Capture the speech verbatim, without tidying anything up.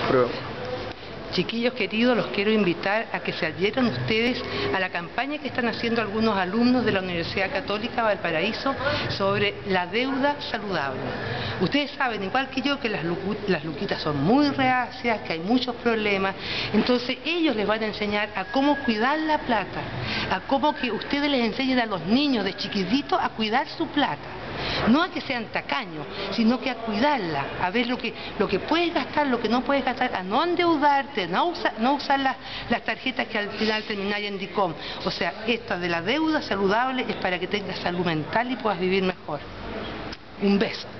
Prueba. Chiquillos queridos, los quiero invitar a que se adhieran ustedes a la campaña que están haciendo algunos alumnos de la Universidad Católica Valparaíso sobre la deuda saludable. Ustedes saben, igual que yo, que las, las luquitas son muy reacias, que hay muchos problemas, entonces ellos les van a enseñar a cómo cuidar la plata, a cómo que ustedes les enseñen a los niños de chiquititos a cuidar su plata. No a que sean tacaños, sino que a cuidarla, a ver lo que, lo que puedes gastar, lo que no puedes gastar, a no endeudarte, no, usa, no usar las, las tarjetas que al final terminan en DICOM. O sea, esta de la deuda saludable es para que tengas salud mental y puedas vivir mejor. Un beso.